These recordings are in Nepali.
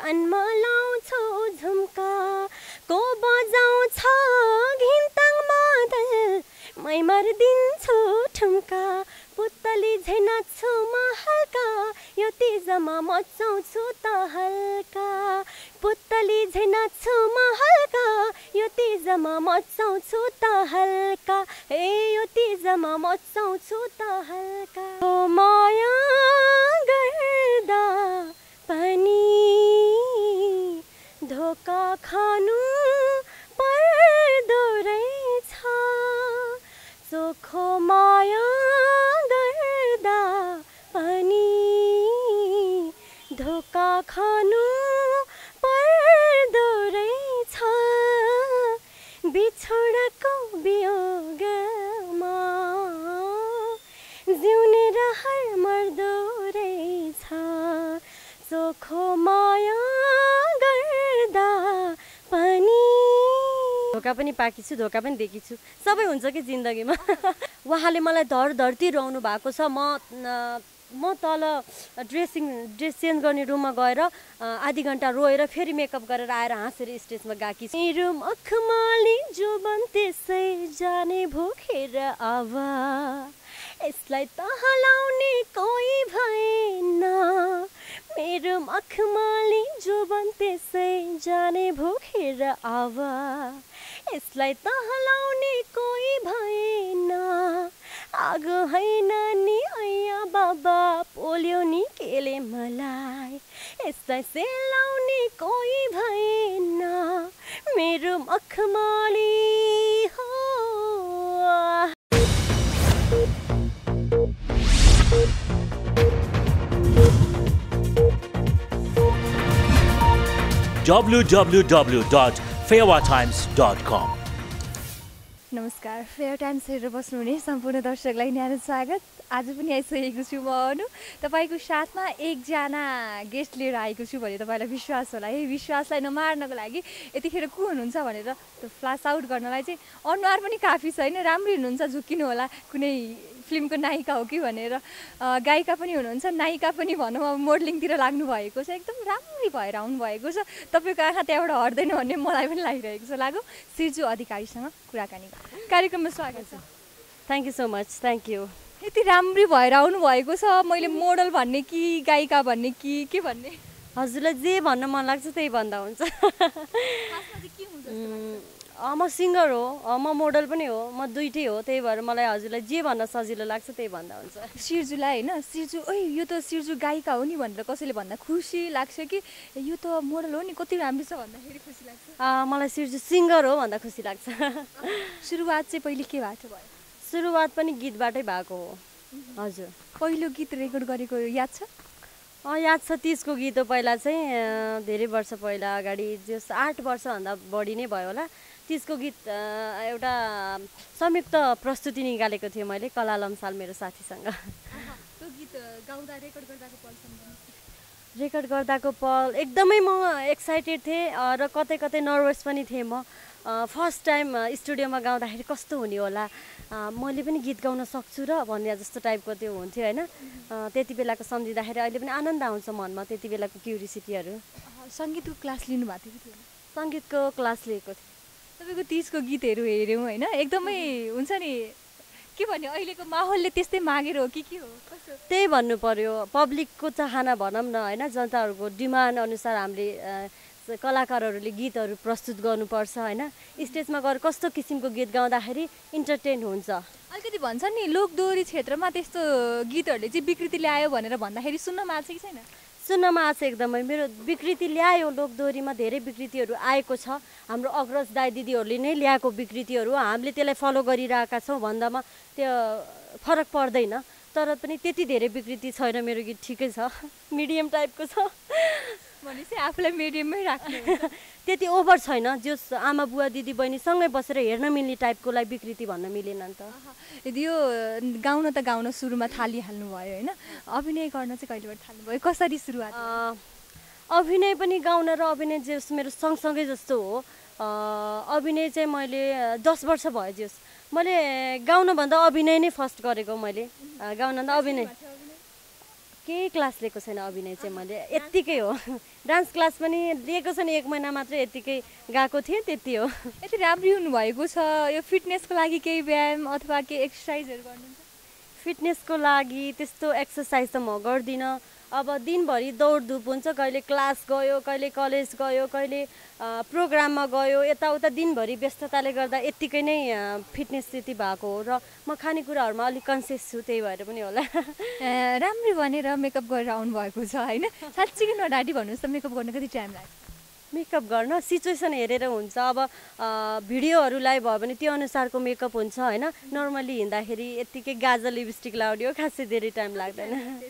कानमा लाउँछु झुम्का को बजाउँछ घिन्ताङ मादल मै मारिदिन्छु ठुम्का पुतली झै नाच्छु म हल्का यो तिजमा मचाउँछु त हल्का पुतली झै नाच्छु म हल्का यो तिजमा मचाउँछु त हल्का ए यो तिजमा मचाउँछु त हल्का ओ माया गर्दा पनि धोका खानु पर्दो रहेछ चोखो माया गर्दा पनि धोका खानु पर्दो रहेछ बिछोडको वियोगमा जिउने रहर मर्दो रहेछ चोखो माया गर्दा पनि धोका पनि पाकिछु धोका पनि देखेछु सबै हुन्छ कि जिन्दगीमा उहाँले मलाई धरती रहनु भएको छ म तल ड्रेस चेन्ज गर्ने रुममा गएर आधी घन्टा रोएर फेरि मेकअप गरेर आएर हाँसेर स्टेजमा गाकी छु मेरो मखमाली जुबन त्यसै जाने भोखेर आवा यसलाई तहलाउने कोही भएन मेरो मखमाली जुबन त्यसै जाने भोखेर आवा यसलाई तहलाउने कोही भएन आगो होइन नि ऐया बाबा पोल्यो नि केले मलाई यसलाई सेलाउने कोही भएन मेरो मखमाली हो www.fairwatimes.com नमस्कार फेयर टाइम्स हेरेर बस्नुहुने सम्पूर्ण दर्शकलाई न्यानो स्वागत आज पनि आइसकेको छु म अनु तपाईको साथमा एकजना गेस्ट लिएर आएको छु भने तपाईलाई विश्वास होला है विश्वासलाई नमार्नको लागि यतिखेर को हुनुहुन्छ भनेर त्यो फ्ल्यास आउट गर्नलाई चाहिँ अनुहार पनि काफी छ हैन राम्रो हुनुहुन्छ झुकिनु होला कुनै फिल्मको नायिका हो कि भनेर गायिका पनि हुनुहुन्छ नायिका पनि भनौँ अब मोडलिङतिर लाग्नु भएको छ एकदम राम्ररी भएर आउनु भएको छ तपाईको आँखा त्यहाँबाट हट्दैन भन्ने मलाई पनि लागिरहेको छ लागौ सिर्जु अधिकारीसँग कुराकानी कार्यक्रममा स्वागत छ thank you so much thank you यति राम्ररी भएर आउनु भएको छ मैले मोडल भन्ने कि गायिका भन्ने कि के भन्ने हजुरलाई जे भन्न मन लाग्छ त्यही भन्दा हुन्छ म सिङ्गर हो म मोडल पनि हो म दुइटै हो त्यही भएर मलाई हजुरलाई जे भन्न सजिलो लाग्छ त्यही भन्दा हुन्छ सिर्जुलाई हैन सिर्जु ओइ यो त सिर्जु गायिका हो नि भनेर कसैले भन्दा खुसी लाग्छ कि यो त मोडल हो नि कति राम्रो छ भन्दाखेरि खुसी लाग्छ मलाई सिर्जु सिङ्गर हो भन्दा खुसी लाग्छ सुरुवात चाहिँ पहिले के भएको भयो सुरुवात पनि गीतबाटै भएको हो हजुर पहिलो गीत रेकर्ड गरेको याद छ याद छ 30 को गीत हो पहिला चाहिँ धेरै वर्ष पहिला अगाडि जस 8 वर्षभन्दा बढी नै भयो होला 30 को गीत एउटा संयुक्त प्रस्तुति निकालेको थिएँ मैले कला लम्साल मेरो साथीसँग त्यो गीत गाउँदा रेकर्ड गर्दाको पल सम्झनु रेकर्ड गर्दाको पल एकदमै म एक्साइटेड थिएँ र कतै कतै नर्भस पनि थिएँ म फर्स्ट टाइम स्टुडियोमा गाउँदाखेरि कस्तो हुने होला मैले पनि गीत गाउन सक्छु र भन्ने जस्तो टाइपको त्यो हुन्थ्यो हैन त्यति बेलाको सम्झिँदाखेरि अहिले पनि आनन्द आउँछ मनमा त्यति बेलाको क्युरियोसिटीहरू संगीतको क्लास लिनु भएको थियो कि संगीतको क्लास लिएको थिएँ तपाईको 30 को गीतहरू हेर्यौं हैन एकदमै हुन्छ नि के भन्ने अहिलेको माहौलले त्यस्तै मागेर हो कि के हो कस्तो त्यही भन्नु पर्यो पब्लिकको चाहना भनौं न हैन जनताहरुको डिमान्ड अनुसार हामीले कलाकारहरूले गीतहरू प्रस्तुत गर्नुपर्छ हैन स्टेजमा गएर कस्तो किसिमको गीत गाउँदाखेरि इन्टरटेन हुन्छ अलिकति भन्छन् नि लोकदोहोरी क्षेत्रमा त्यस्तो गीतहरूले चाहिँ विकृति ल्यायो भनेर भन्दाखेरि सुन्नमा आछ कि छैन सुन्नमा आछ एकदमै मेरो विकृति ल्यायो लोकदोहोरीमा धेरै विकृतिहरू आएको छ हाम्रो अग्रज दाइ दिदीहरूले नै ल्याएको विकृतिहरू हामीले त्यसलाई फलो गरिरहेका छौं भन्दामा त्यो फरक पर्दैन तर पनि त्यति धेरै विकृति छैन मेरो गीत ठिकै छ मिडियम टाइपको छ भनेपछि आफुलाई मिडियममै राख्नु त्यति ओभर छैन जस आमा बुवा दिदी बहिनी सँगै बसेर हेर्न मिल्ने टाइपकोलाई विकृति भन्न मिलेन नि त यदि यो गाउन त गाउन सुरुमा थालिहाल्नु भयो हैन अभिनय गर्न चाहिँ कहिलेबाट थाल्नु भयो कसरी सुरुवात अभिनय पनि गाउन र अभिनय जस मेरो सँगसँगै जस्तो हो अभिनय चाहिँ मैले 10 वर्ष भयो जस मैले गाउन भन्दा अभिनय नै फर्स्ट गरेको मैले गाउन भन्दा अभिनय केही क्लास लिएको छैन अभिनय चाहिँ मैले यत्तिकै हो डान्स क्लास पनि लिएको छैन 1 महिना मात्रै यत्तिकै गएको थिएँ त्यति हो यति राम्री हुनुभएको छ यो फिटनेसको लागि केही व्यायाम अथवा केही एक्सर्साइजहरू गर्नुहुन्छ फिटनेसको लागि त्यस्तो एक्सर्साइज त म गर्दिनँ अब दिनभरि दौडधुप हुन्छ कहिले क्लास गयो कहिले कलेज गयो कहिले प्रोग्राममा गयो यताउता दिनभरि व्यस्तताले गर्दा यत्तिकै नै फिटनेस त्यति भएको हो र म खानेकुराहरूमा अलिक कन्सियस छु त्यही भएर पनि होला राम्री भनेर मेकअप गरेर आउनुभएको छ होइन साँच्चीकै नडाडी भन्नुहोस् त मेकअप गर्न कति टाइम लाग्छ मेकअप गर्न सिचुएसन हेरेर हुन्छ अब भिडियोहरूलाई भयो भने त्यो अनुसारको मेकअप हुन्छ होइन नर्मली हिँड्दाखेरि यत्तिकै गाजल लिपस्टिक लाउने हो खासै धेरै टाइम लाग्दैन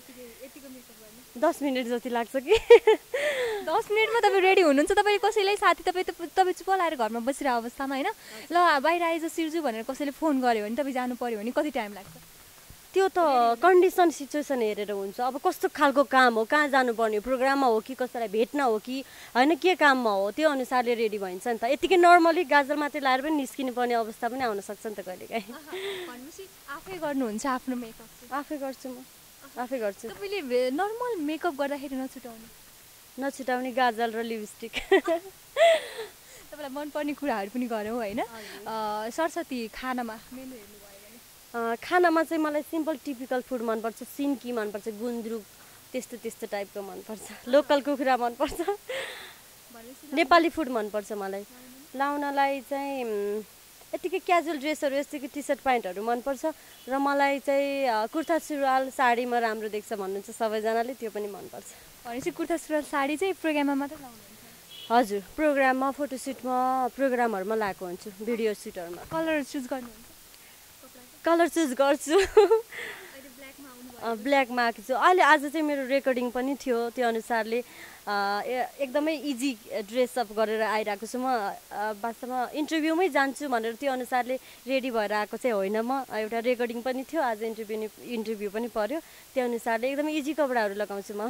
10 मिनट जति लाग्छ कि 10 मिनटमा तपाईँ रेडी हुनुहुन्छ तपाईँ कसैलाई साथी तपाईँ चुप लाएर घरमा बसिरहेको अवस्थामा होइन ल बाहिर आइज सिर्जु भनेर कसैले फोन गर्यो भने तपाईँ जानु पर्यो भने कति टाइम लाग्छ त्यो त कन्डिसन सिचुएसन हेरेर हुन्छ अब कस्तो खालको काम हो कहाँ जानुपर्ने प्रोग्राममा हो कि कसैलाई भेट्न हो कि होइन के काममा हो त्यो अनुसारले रेडी भइन्छ नि त यतिकै नर्मली गाजल मात्रै लाएर पनि निस्किनु पर्ने अवस्था पनि आउन सक्छ नि त कहिलेकाहीँ आफै गर्नुहुन्छ आफ्नो मेकअप आफै गर्छु म आफै गर्छु तपाईँले नर्मल मेकअप गर्दाखेरि नछुटाउने गाजल र लिपस्टिक तपाईँलाई मनपर्ने कुराहरू पनि गरौँ होइन सरस्वती खानामा मेनु हेर्नु खानामा चाहिँ मलाई सिम्पल टिपिकल फुड मनपर्छ सिन्की मनपर्छ गुन्द्रुक त्यस्तो टाइपको मनपर्छ लोकल कुखुरा मनपर्छ नेपाली फुड मनपर्छ मलाई लाउनलाई चाहिँ यतिकै क्याजुअल ड्रेसहरू यस्तै टी सर्ट प्यान्टहरू मनपर्छ र मलाई चाहिँ कुर्ता सुरुवाल साडीमा राम्रो देख्छ भन्नुहुन्छ सबैजनाले त्यो पनि मनपर्छ भनेपछि कुर्ता सुरुवाल साडी चाहिँ प्रोग्राममा मात्रै लाउनुहुन्छ हजुर प्रोग्राममा फोटोसुटमा प्रोग्रामहरूमा लगाएको हुन्छु भिडियो सुटहरूमा कलर चुज गर्नुहुन्छ कलर चुज गर्छु ब्ल्याकमा आएको छु अहिले आज चाहिँ मेरो रेकर्डिङ पनि थियो त्यो अनुसारले एकदमै इजी ड्रेसअप गरेर आइरहेको छु म वास्तवमा इन्टरभ्यूमै जान्छु भनेर त्यो अनुसारले रेडी भएर आएको चाहिँ होइन म एउटा रेकर्डिङ पनि थियो आज इन्टरभ्यू पनि पर्यो त्यो अनुसारले एकदमै इजी कपडाहरू लगाउँछु म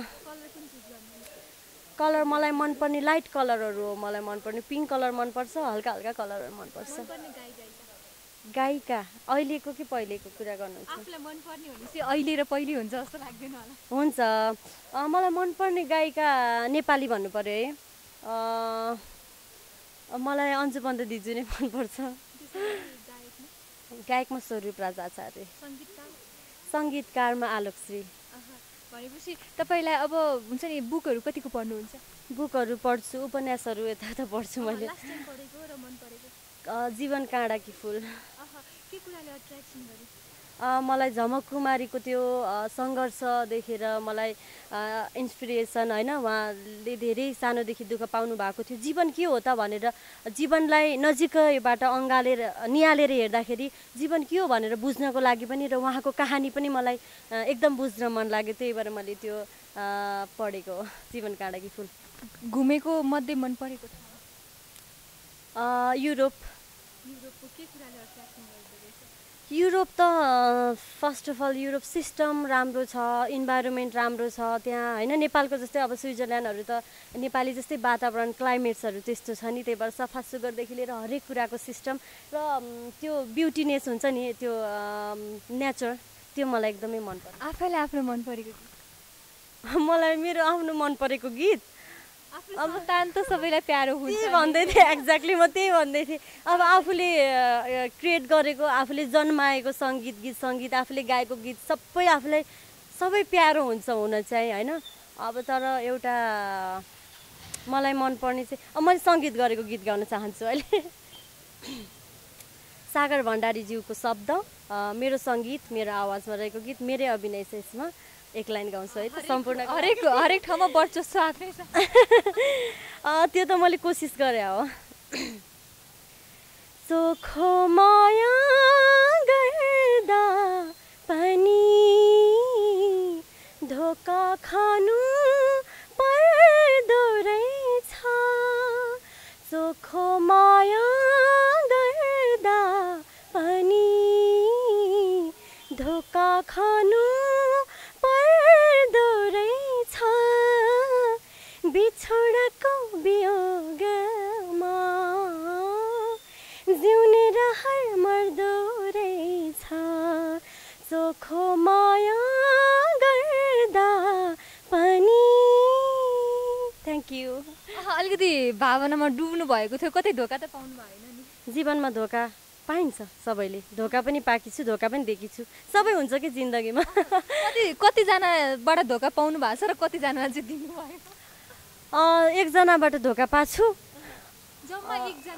कलर मलाई मनपर्ने लाइट कलरहरू हो मलाई मनपर्ने पिङ्क कलर मनपर्छ हल्का हल्का कलरहरू मनपर्छ गायिका अहिलेको कि पहिलेको कुरा गर्नुहुन्छ आफूलाई मनपर्ने भनेपछि अहिले र पहिले हुन्छ जस्तो लाग्दैन होला हुन्छ मलाई मनपर्ने गायिका नेपाली भन्नु पर्यो है मलाई अन्जु पन्त दिजु नै मनपर्छ गायकमा स्वरूप राज आचार्य सङ्गीतकारमा आलोकश्री भनेपछि तपाईँलाई अब हुन्छ नि बुकहरू कतिको पढ्नुहुन्छ बुकहरू पढ्छु उपन्यासहरू यता पढ्छु मैले जीवन काँडाकी फुल मलाई झमक कुमारीको त्यो सङ्घर्ष देखेर मलाई इन्सपिरेसन होइन उहाँले धेरै सानोदेखि दुःख पाउनु भएको थियो जीवन के हो त भनेर जीवनलाई नजिकैबाट निहालेर हेर्दाखेरि जीवन के हो भनेर बुझ्नको लागि पनि र उहाँको कहानी पनि मलाई एकदम बुझ्न मन लाग्यो त्यही भएर मैले त्यो पढेको हो जीवन काँडाकी फुल घुमेको मध्ये मन परेको युरोप त first of all Europe system राम्रो छ इन्भाइरोमेन्ट राम्रो छ त्यहाँ होइन नेपालको जस्तै अब स्विजरल्यान्डहरू त नेपाली जस्तै वातावरण क्लाइमेट्सहरू त्यस्तो छ नि त्यही भएर सफा सुग्घरदेखि लिएर हरेक कुराको सिस्टम र त्यो ब्युटिनेस हुन्छ नि त्यो नेचर त्यो मलाई एकदमै मनपर्छ आफैलाई आफ्नो मन परेको मलाई मेरो आफ्नो मन परेको गीत अब तान त सबैलाई प्यारो हुन्छ भन्दै थिएँ एक्ज्याक्टली म त्यही भन्दै थिएँ अब आफूले क्रिएट गरेको आफूले जन्माएको सङ्गीत आफूले गाएको गीत आफूलाई सबै प्यारो हुन्छ हुन चाहिँ होइन अब तर एउटा मलाई मनपर्ने चाहिँ मैले सङ्गीत गरेको गीत गाउन चाहन्छु अहिले सागर भण्डारीज्यूको शब्द मेरो सङ्गीत मेरो आवाजमा रहेको गीत मेरै अभिनय छ यसमा एक लाइन गाउँछु है त सम्पूर्ण हरेक ठाउँमा वर्चस्व आफ्नै छ त्यो त मैले कोसिस गरे हो सोखो माया गर्दा पनि धोका खानु पर्दो रहेछ सोखो माया गर्दा पनि धोका खानु बिछोडको वियोगमा जिउने रहर मर्दो रहेछ सोखो माया गर्दा थ्याङ्क यू। अलिकति भावनामा डुब्नु भएको थियो, कतै धोका त पाउनु भएन नि? जीवनमा धोका पाइन्छ सबैले, धोका पनि पाएकी छु, धोका पनि दिएकी छु, सबै हुन्छ कि जिन्दगीमा। कतिजनाबाट धोका पाउनु भएको छ र कतिजनालाई चाहिँ दिनुभयो? एकजनाबाट धोका पाछु, जम्मा एकजना।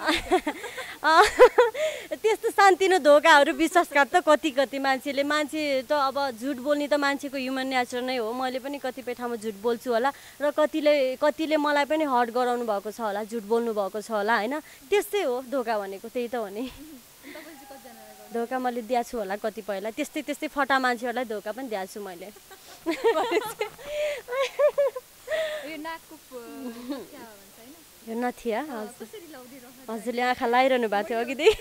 त्यस्तो सानोतिनो धोकाहरू विश्वासघात त कति मान्छे त अब झुट बोल्ने त मान्छेको ह्युमन नेचर नै हो। मैले पनि कतिपय ठाउँमा झुट बोल्छु होला र कतिले मलाई पनि हर्ट गराउनु भएको छ होला, झुट बोल्नु भएको छ होला होइन। त्यस्तै हो धोका भनेको, त्यही त हो नि। धोका मैले दिएको छु होला कतिपयलाई, त्यस्तै फटा मान्छेहरूलाई धोका पनि दिएको छु मैले। यो नथिया हजुरले आँखा लगाइरहनु भएको थियो अघिदेखि।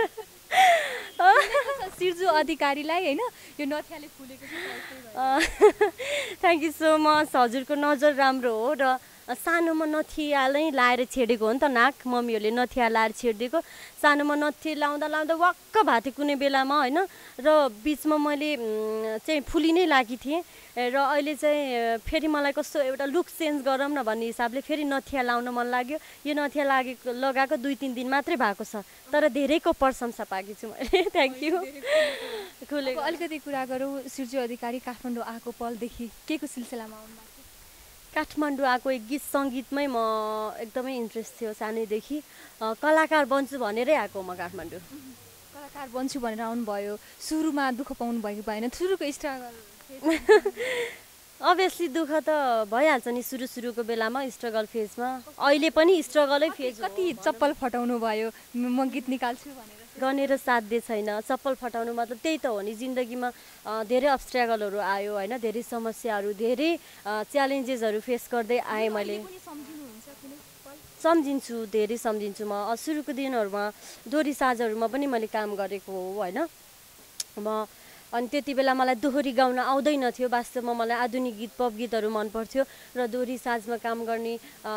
सिर्जु अधिकारीलाई होइन यो नथियाले फुलेको थ्याङ्क यू सो मच। हजुरको नजर राम्रो हो र सानोमा नथिया नै लाएर छेडेको हो नि त नाक, मम्मीहरूले नथिया लाएर छेडिदिएको। सानोमा नथिया लाउँदा वाक्क भएको थियो कुनै बेलामा होइन, र बिचमा मैले चाहिँ फुली नै लागेकी थिएँ र अहिले चाहिँ फेरि मलाई कस्तो एउटा लुक चेन्ज गरौँ न भन्ने हिसाबले फेरि नथिया लाउन मन लाग्यो। यो नथिया लगाएको 2-3 दिन मात्रै भएको छ, तर धेरैको प्रशंसा पाएकी छु मैले। Thank you. अलिकति कुरा गरौँ सिर्जु अधिकारी काठमाडौँ आएको पलदेखि के को सिलसिलामा आउनु भएको? काठमाडौँ आएको एक गीत सङ्गीतमै म एकदमै इन्ट्रेस्ट थियो सानैदेखि, कलाकार बन्छु भनेरै आएको म काठमाडौँ। कलाकार बन्छु भनेर आउनुभयो, सुरुमा दुःख पाउनु भएको भएन? सुरुको स्ट्रगल अभियसली दुःख त भइहाल्छ नि सुरुको बेलामा, स्ट्रगल फेजमा। अहिले पनि स्ट्रगलै फेज। कति चप्पल फटाउनु भयो म गीत निकाल्छु भनेर? गनेर साध्य छैन, चप्पल फटाउनु मतलब त्यही त हो नि। जिन्दगीमा धेरै अब्स्ट्रगलहरू आयो होइन, धेरै समस्याहरू, धेरै च्यालेन्जेसहरू फेस गर्दै आएँ मैले। सम्झिन्छु, धेरै सम्झिन्छु। म सुरुको दिनहरूमा दोहोरी साजहरूमा पनि मैले काम गरेको हो होइन। अनि त्यति बेला मलाई दोहोरी गाउन आउँदैन थियो। वास्तवमा मलाई आधुनिक गीत, पप गीतहरू मनपर्थ्यो र दोहोरी साजमा काम गर्ने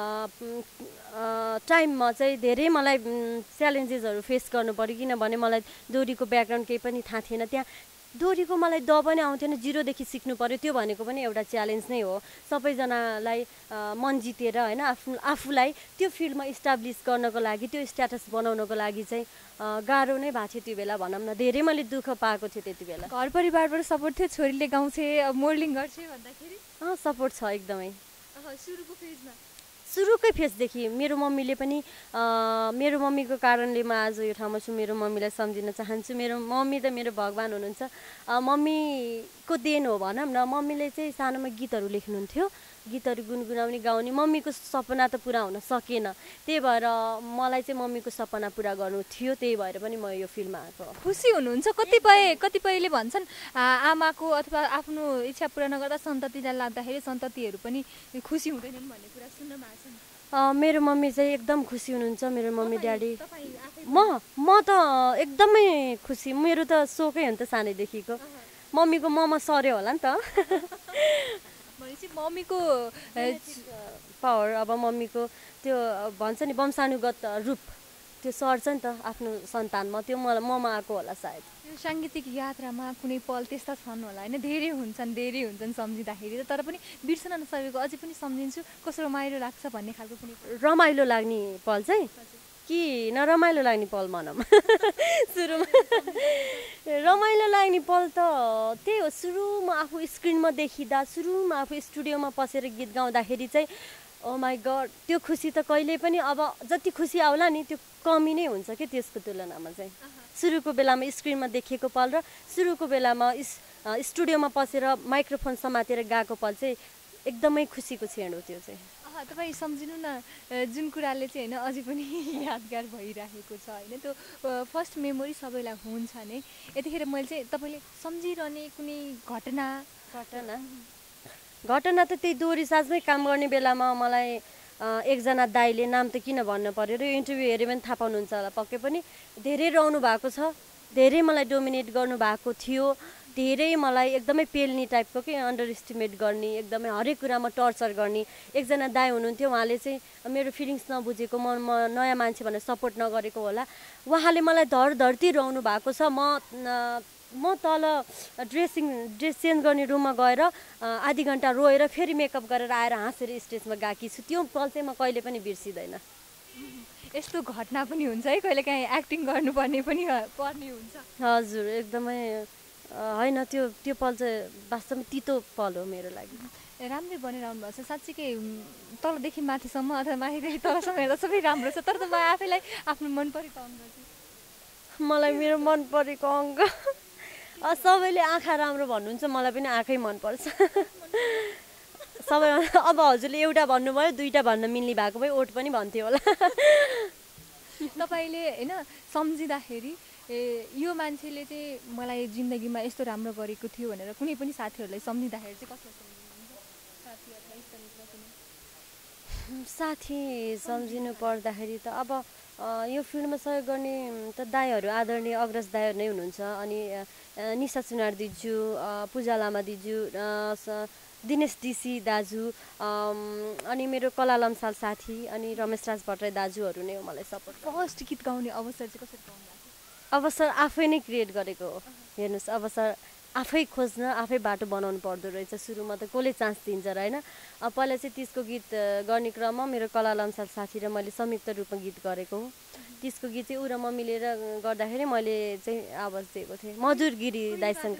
टाइममा चाहिँ धेरै मलाई च्यालेन्जेसहरू फेस गर्नु पऱ्यो, किनभने मलाई दोहोरीको ब्याकग्राउन्ड केही पनि थाहा थिएन। त्यहाँ दोहोरीको मलाई द पनि आउँथेन, जिरोदेखि सिक्नु पऱ्यो। त्यो भनेको पनि एउटा च्यालेन्ज नै हो। सबैजनालाई मन जितेर होइन आफूलाई त्यो फिल्डमा इस्टाब्लिस गर्नको लागि, त्यो स्ट्याटस बनाउनको लागि चाहिँ गाह्रो नै भएको थियो त्यो बेला भनौँ न। धेरै मैले दुःख पाएको थिएँ त्यति बेला। घर परिवारबाट सपोर्ट थियो? छोरीले गाउँछे, मोडलिङ गर्छे भन्दाखेरि? सपोर्ट छ एकदमै। सुरुको फेजमा? सुरुकै फेजदेखि मेरो मम्मीले पनि, मेरो मम्मीको कारणले म आज यो ठाउँमा छु। मेरो मम्मीलाई सम्झिन चाहन्छु। मेरो मम्मी त मेरो भगवान् हुनुहुन्छ। मम्मीको देन हो भनौँ न। मम्मीले चाहिँ सानोमा गीतहरू लेख्नुहुन्थ्यो, गीतहरू गुनगुनाउने, गाउने। मम्मीको सपना त पुरा हुन सकेन, त्यही भएर मलाई चाहिँ मम्मीको सपना पुरा गर्नु थियो, त्यही भएर पनि म यो फिल्ममा आएको। खुसी हुनुहुन्छ? कतिपयले भन्छन् आमाको अथवा आफ्नो इच्छा पुरा नगर्दा सन्ततिलाई लाग्दाखेरि सन्ततिहरू पनि खुसी हुँदैनन् भन्ने कुरा सुन्न भएको छ। मेरो मम्मी चाहिँ एकदम खुसी हुनुहुन्छ। मेरो मम्मी ड्याडी, म त एकदमै खुसी। मेरो त सोकै हो नि त सानैदेखिको। मम्मीको ममा सर्यो होला नि त। भनेपछि मम्मीको पावर, अब मम्मीको त्यो भन्छ नि वंशानुगत रूप, त्यो सर्छ नि त आफ्नो सन्तानमा, त्यो ममा आएको होला सायद। यो साङ्गीतिक यात्रामा कुनै पल त्यस्ता छन् होला होइन? धेरै हुन्छन् सम्झिँदाखेरि, तर पनि बिर्सन नसकेको अझै पनि सम्झिन्छु, कस्तो रमाइलो लाग्छ भन्ने खालको कुनै रमाइलो लाग्ने पल चाहिँ कि नरमाइलो लाग्ने पल भनौँ? सुरुमा रमाइलो लाग्ने पल त त्यही हो, सुरुमा आफू स्क्रिनमा देखिँदा, सुरुमा आफू स्टुडियोमा पसेर गीत गाउँदाखेरि चाहिँ ओ माई गड, त्यो खुसी त कहिले पनि अब जति खुसी आउला नि त्यो कमी नै हुन्छ कि त्यसको तुलनामा चाहिँ। सुरुको बेलामा स्क्रिनमा देखिएको पल र सुरुको बेलामा स्टुडियोमा पसेर माइक्रोफोन समातेर गाएको पल चाहिँ एकदमै खुसीको क्षण हो त्यो चाहिँ। तपाईँ सम्झिनु न, जुन कुराले चाहिँ होइन अझै पनि यादगार भइरहेको छ होइन, त्यो फर्स्ट मेमोरी सबैलाई हुन्छ नै। यतिखेर मैले चाहिँ तपाईँले सम्झिरहने कुनै घटना त त्यही दोहोरी साजमै काम गर्ने बेलामा मलाई एकजना दाइले, नाम त किन भन्नु पर्यो र यो इन्टरभ्यू हेऱ्यो भने थाहा पाउनुहुन्छ होला पक्कै पनि, धेरै रहनु भएको छ, धेरै मलाई डोमिनेट गर्नुभएको थियो, धेरै मलाई एकदमै पेल्ने टाइपको कि अन्डर एस्टिमेट गर्ने, एकदमै हरेक कुरामा टर्चर गर्ने एकजना दाइ हुनुहुन्थ्यो। उहाँले चाहिँ मेरो फिलिङ्स नबुझेको, म नयाँ मान्छे भनेर सपोर्ट नगरेको होला। उहाँले मलाई धरती रहनु भएको छ। म तल ड्रेस चेन्ज गर्ने रुममा गएर आधी घन्टा रोएर फेरि मेकअप गरेर आएर हाँसेर स्टेजमा गएकी छु। त्यो पल चाहिँ म कहिले पनि बिर्सिँदैन। यस्तो घटना पनि हुन्छ है, कहिले काहीँ एक्टिङ गर्नुपर्ने पनि पर्ने हुन्छ। हजुर एकदमै होइन, त्यो पल चाहिँ वास्तवमा तितो पल हो मेरो लागि। राम्रै बनिरहनु भएको छ साँच्चीकै, तलदेखि माथिसम्म अथवा माथिदेखि तलसम्म हेर्दा सबै राम्रो छ। तर त म आफैलाई आफ्नो मन परेको अङ्ग चाहिँ मलाई मेरो मन परेको अङ्ग सबैले आँखा राम्रो भन्नुहुन्छ, मलाई पनि आँखै मनपर्छ। सबै अब हजुरले एउटा भन्नुभयो, दुईवटा भन्न मिल्ने भएको भए ओठ पनि भन्थ्यो होला। तपाईँले होइन सम्झिँदाखेरि यो मान्छेले चाहिँ मलाई जिन्दगीमा यस्तो राम्रो गरेको थियो भनेर कुनै पनि साथीहरूलाई सम्झिँदाखेरि चाहिँ कसलाई सम्झिनुहुन्छ? साथी सम्झिनु पर्दाखेरि त अब यो फिल्डमा सहयोग गर्ने त दाईहरू आदरणीय अग्रज दाईहरू नै हुनुहुन्छ। अनि निशा सुनार दिजु, पूजा लामा दिजु, दिनेश डिसी दाजु, अनि मेरो कला लम्साल साथी अनि रमेश राज भट्टराई दाजुहरू नै हो मलाई सपोर्ट। फर्स्ट गीत गाउने अवसर चाहिँ कसरी पाउनु भएको? अवसर आफै नै क्रिएट गरेको हो। हेर्नुहोस्, अवसर आफै खोज्न, आफै बाटो बनाउनु पर्दो रहेछ। सुरुमा त कसले चान्स दिन्छ र होइन। पहिला चाहिँ तिजको गीत गर्ने क्रममा मेरो कला लम्साल साथी र मैले संयुक्त रूपमा गीत गरेको हो। तिजको गीत चाहिँ ऊ र म मिलेर गर्दाखेरि मैले चाहिँ आवाज दिएको थिएँ मधुर गिरी दाइसँग।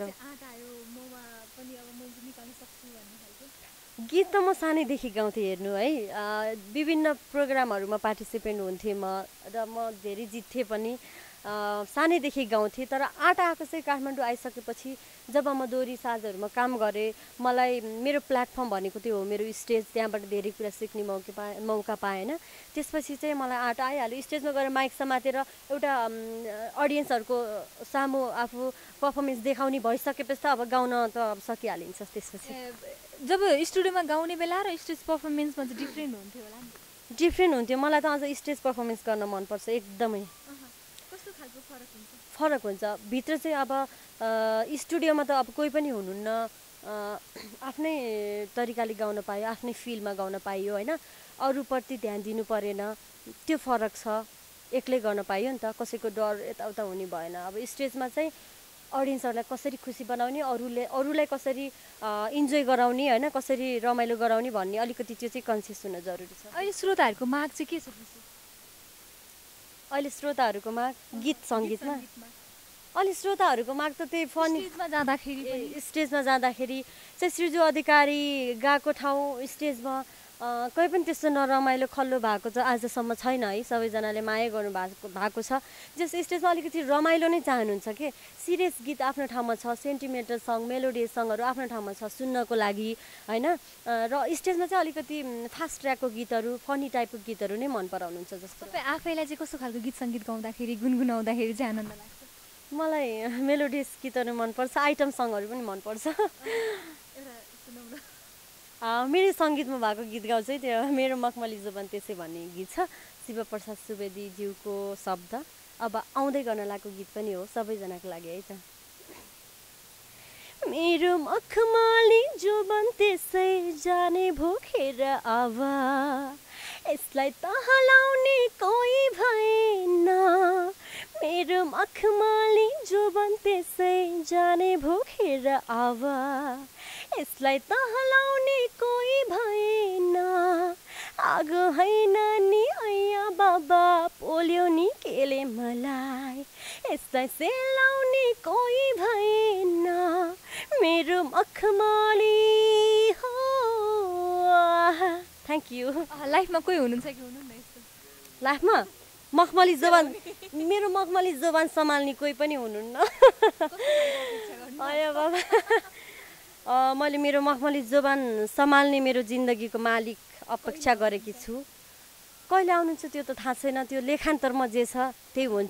गीत त म सानैदेखि गाउँथेँ। हेर्नु है, विभिन्न प्रोग्रामहरूमा पार्टिसिपेन्ट हुन्थेँ म र म धेरै जित्थेँ पनि। सानैदेखि गाउँथेँ। तर आँट आएको चाहिँ काठमाडौँ आइसकेपछि जब म दोहोरी साजहरूमा काम गरेँ, मलाई मेरो प्लेटफर्म भनेको त्यो हो मेरो स्टेज। त्यहाँबाट धेरै कुरा सिक्ने मौका पाएँ होइन। त्यसपछि चाहिँ मलाई आँट आइहाल्यो। स्टेजमा गएर माइक समातेर एउटा अडियन्सहरूको सामु आफू पर्फर्मेन्स देखाउने भइसकेपछि त अब गाउन त अब सकिहालिन्छ। त्यसपछि जब स्टुडियोमा गाउने बेला र स्टेज पर्फर्मेन्समा चाहिँ डिफ्रेन्ट हुन्थ्यो होला नि? डिफ्रेन्ट हुन्थ्यो। मलाई त अझ स्टेज पर्फर्मेन्स गर्न मनपर्छ एकदमै। कस्तो खालको फरक हुन्छ? फरक हुन्छ। भित्र चाहिँ अब स्टुडियोमा त अब कोही पनि हुनुहुन्न, आफ्नै तरिकाले गाउन पायो, आफ्नै फिलमा गाउन पाइयो होइन। अरूप्रति ध्यान दिनु परेन, त्यो फरक छ। एक्लै गर्न पाइयो नि त, कसैको डर यताउता हुने भएन। अब स्टेजमा चाहिँ अडियन्सहरूलाई कसरी खुसी बनाउने, अरूलाई कसरी इन्जोय गराउने होइन, कसरी रमाइलो गराउने भन्ने अलिकति त्यो चाहिँ कन्सियस हुन जरुरी छ। अहिले श्रोताहरूको माग चाहिँ के छ? अहिले श्रोताहरूको माग गीत सङ्गीतमा अहिले श्रोताहरूको माग त त्यही स्टेजमा जाँदाखेरि चाहिँ सृजु अधिकारी गएको ठाउँ स्टेजमा कोही पनि त्यस्तो नरमाइलो खल्लो भएको चाहिँ आजसम्म छैन है। सबैजनाले माया गर्नु भएको छ। जस स्टेजमा अलिकति रमाइलो नै चाहनुहुन्छ कि सिरियस गीत आफ्नो ठाउँमा छ, सेन्टिमेन्टल सङ, मेलोडियस सङहरू आफ्नो ठाउँमा छ सुन्नको लागि होइन। र स्टेजमा चाहिँ अलिकति फास्ट ट्र्याकको गीतहरू, फनी टाइपको गीतहरू नै मन पराउनुहुन्छ जस्तो। तपाईँ आफैलाई चाहिँ कस्तो खालको गीत सङ्गीत गाउँदाखेरि, गुनगुनाउँदाखेरि चाहिँ आनन्द लाग्छ? मलाई मेलोडियस गीतहरू मनपर्छ, आइटम सङहरू पनि मनपर्छ। मेरो सङ्गीतमा भएको गीत गाउँछ है, त्यो मेरो मखमली जुबान त्यसै भन्ने गीत छ, शिवप्रसाद सुवेदी ज्यूको शब्द। अब आउँदै गर्न लागेको गीत पनि हो, सबैजनाको लागि है त। मेरो मखमली जुबान त्यसै जाने भोखेर आवा, यसलाई तहलाउने कोही भएन। मेरो मखमली जुबान त्यसै जाने भोखेर आवा, यसलाई तहलाउने कोही भएन। आगो होइन नि ऐया बाबा पोल्यो नि केले मलाई, यसलाई सेलाउने कोही भएन। मेरो मखमली हो। Thank you. लाइफमा कोही हुनुहुन्छ कि हुनुहुन्न यस्तो? लाइफमा मखमली जुबान, मेरो मखमली जुबान सम्हाल्ने कोही पनि हुनुहुन्न। अरे बाबा, मैले मेरो मखमली जुबान सम्हाल्ने मेरो जिन्दगीको मालिक अपेक्षा गरेकी छु। कहिले आउनुहुन्छ त्यो त थाहा छैन। त्यो लेखान्तरमा जे छ त्यही हुन्छ।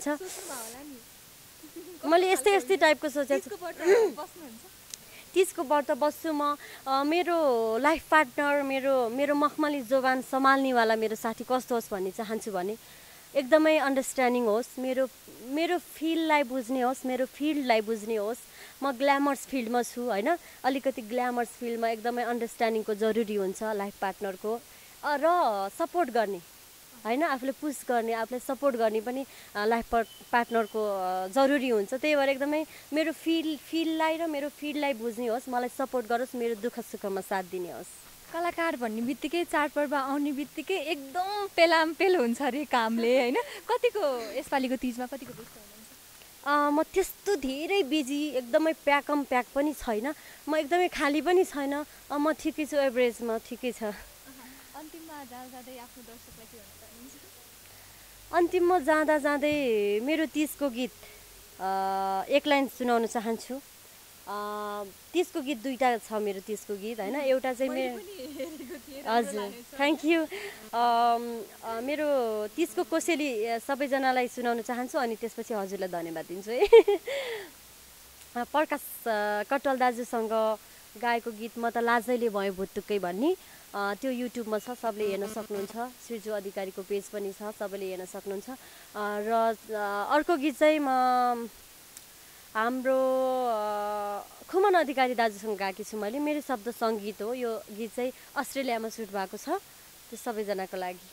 मैले यस्तै टाइपको सोचेको छु। तिजको व्रत बस्छु म। मेरो लाइफ पार्टनर, मेरो मखमली जुबान सम्हाल्नेवाला मेरो साथी कस्तो होस् भन्ने चाहन्छु भने एकदमै अन्डरस्ट्यान्डिङ होस्, मेरो फिललाई बुझ्ने होस्, मेरो फिल्डलाई बुझ्ने होस्। म ग्ल्यामर्स फिल्डमा छु होइन। अलिकति ग्ल्यामर्स फिल्डमा एकदमै अन्डरस्ट्यान्डिङको जरुरी हुन्छ लाइफ पार्टनरको, र सपोर्ट गर्ने होइन आफूले पुस गर्ने आफूले सपोर्ट गर्ने पनि लाइफ पार्टनरको जरुरी हुन्छ त्यही भएर एकदमै मेरो फिललाई र मेरो फिल्डलाई बुझ्ने होस् मलाई सपोर्ट गरोस् मेरो दुःख सुखमा साथ दिने होस् कलाकार भन्ने बित्तिकै चाडपर्व आउने बित्तिकै एकदम पेलामपेल हुन्छ अरे कामले होइन कतिको यसपालिको तिजमा कतिको व्यस्त हुनुहुन्छ म त्यस्तो धेरै बिजी एकदमै प्याक पनि छैन म एकदमै खाली पनि छैन म ठिकै छु एभरेजमा ठिकै छ अन्तिममा जाँदै आफ्नो दर्शकलाई के भन्न चाहनुहुन्छ अन्तिममा जाँदै मेरो तिजको गीत एक लाइन सुनाउन चाहन्छु तिजको गीत दुईटा छ मेरो तिजको गीत होइन एउटा चाहिँ मेरो हजुर थ्याङ्क यू मेरो तिजको कोसेली सबैजनालाई सुनाउन चाहन्छु अनि त्यसपछि हजुरलाई धन्यवाद दिन्छु है प्रकाश कटवाल दाजुसँग गाएको गीत म त लाजैले भयो भुत्तुकै भन्ने त्यो युट्युबमा छ सबले हेर्न सक्नुहुन्छ श्रीजु अधिकारीको पेज पनि छ सबैले हेर्न सक्नुहुन्छ र अर्को गीत चाहिँ म हाम्रो खुमन अधिकारी दाजुसँग गाएकी छु मैले मेरो शब्द सङ्गीत हो यो गीत चाहिँ अस्ट्रेलियामा सुट भएको छ त्यो सबैजनाको लागि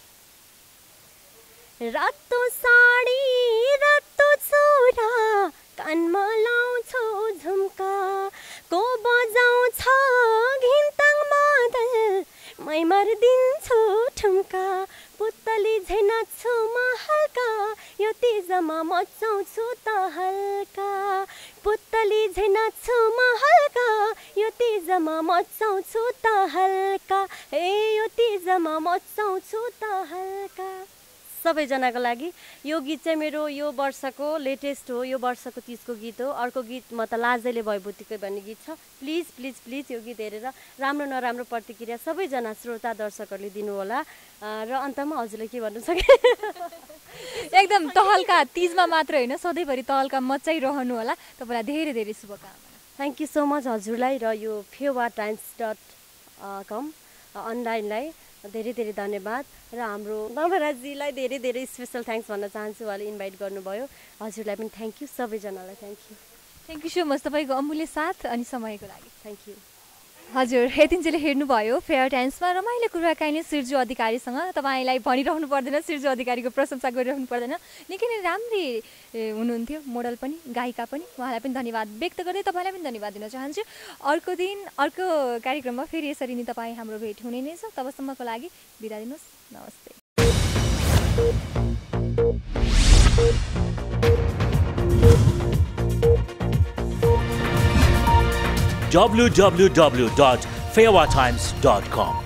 रातो साडी रातो चोरा कानमा लाउँछौ झुम्का को बजाउँछ घिन्ताङ मादल मै मारिदिन्छु ठुम्का पुतली झै नाच्छु म हल्का यो तिजमा मचाउँछु त हल्का पुतली झै नाच्छु म हल्का यो तिजमा मचाउँछु त हल्का ए यो तिजमा मचाउँछु त हल्का सबैजनाको लागि यो गीत चाहिँ मेरो यो वर्षको लेटेस्ट हो यो वर्षको तिजको गीत हो अर्को गीत म त लाजैले भयभूतिकै भन्ने गीत छ प्लिज प्लिज प्लिज यो गीत हेरेर राम्रो नराम्रो प्रतिक्रिया सबैजना श्रोता दर्शकहरूले दिनुहोला र अन्तमा हजुरले के भन्नु सके एकदम तहल्का तिजमा मात्र होइन सधैँभरि तहल्का मचाइरहनु होला तपाईँलाई धेरै धेरै शुभकामना थ्याङ्क यू सो मच हजुरलाई र यो fewaatimes.com अनलाइनलाई धेरै धेरै धन्यवाद र हाम्रो नवराजीलाई धेरै धेरै स्पेसल थ्याङ्क्स भन्न चाहन्छु उहाँले इन्भाइट गर्नुभयो हजुरलाई पनि थ्याङ्क यू सबैजनालाई थ्याङ्क यू सो मच तपाईँको अमूल्य साथ अनि समयको लागि थ्याङ्क यू हजुर यतिन्जेल हेर्नुभयो फेयर टाइम्समा रमाइलो कुराकानी सिर्जु अधिकारीसँग तपाईँलाई भनिरहनु पर्दैन सिर्जु अधिकारीको प्रशंसा गरिरहनु पर्दैन निकै नै राम्री हुनुहुन्थ्यो मोडल पनि गायिका पनि उहाँलाई पनि धन्यवाद व्यक्त गर्दै तपाईँलाई पनि धन्यवाद दिन चाहन्छु अर्को दिन अर्को कार्यक्रममा फेरि यसरी नै तपाईँ हाम्रो भेट हुने नै छ तबसम्मको लागि बिदा दिनुहोस् नमस्ते www.fewaatimes.com